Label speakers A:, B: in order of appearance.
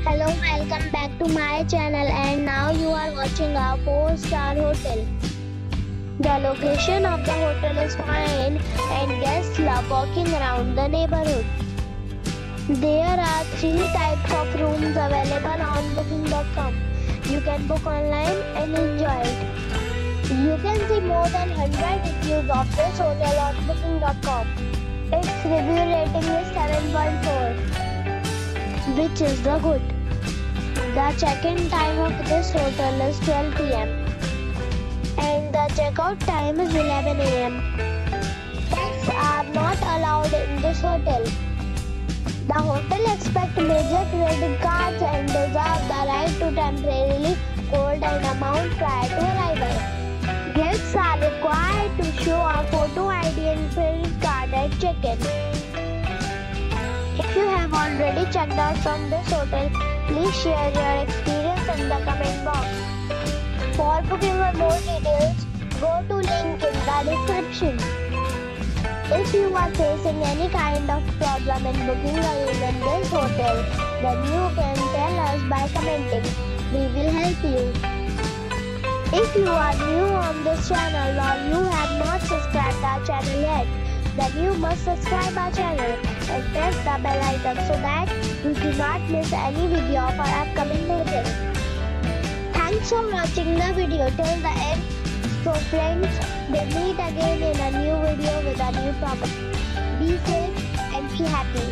A: Hello, welcome back to my channel, and now you are watching a 4-star hotel. The location of the hotel is fine and guests love walking around the neighborhood. There are 3 types of rooms available on booking.com. You can book online and enjoy it. You can see more than 100 reviews of this hotel on booking.com. Its review rating is 7.4, which is the good. The check-in time of this hotel is 12 p.m. and the check-out time is 11 a.m. Pets are not allowed in this hotel. The hotel accepts major credit cards and reserves the right to temporarily hold an amount prior to arrival. Guests are required to show a photo ID and credit card at check-in. If you have already checked out from this hotel, please share your experience in the comment box. For booking or more details, go to link in the description. If you are facing any kind of problem in booking a room in this hotel, then you can tell us by commenting. We will help you. If you are new on this channel or you have not subscribed our channel yet, then you must subscribe our channel and press the bell icon so that you do not miss any video of our upcoming hotel. Thanks for watching the video till the end. So friends, we'll meet again in a new video with a new property. Be safe and be happy.